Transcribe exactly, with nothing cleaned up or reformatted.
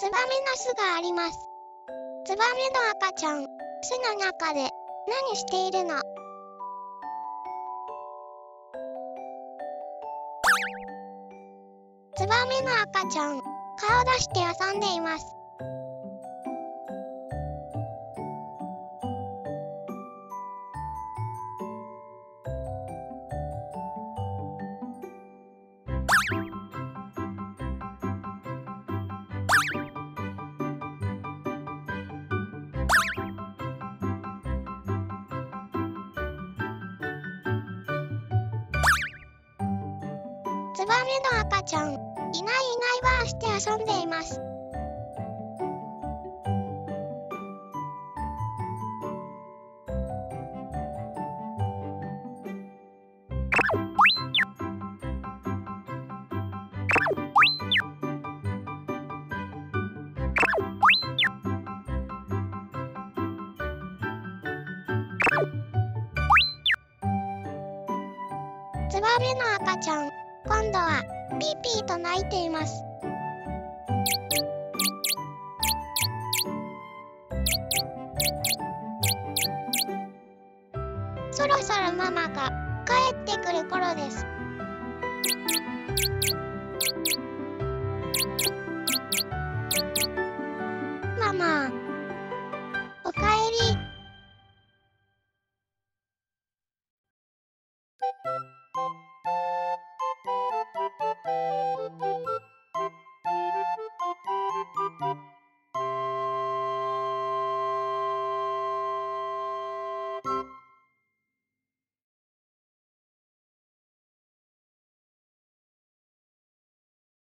ツバメの巣があります。ツバメの赤ちゃん、巣の中で何しているの？ツバメの赤ちゃん、顔出して遊んでいます。ツバメの赤ちゃん、いないいないばあして遊んでいます。ツバメの赤ちゃん、今度はピーピーと鳴いています。そろそろママが帰ってくる頃です。ママ、おかえり。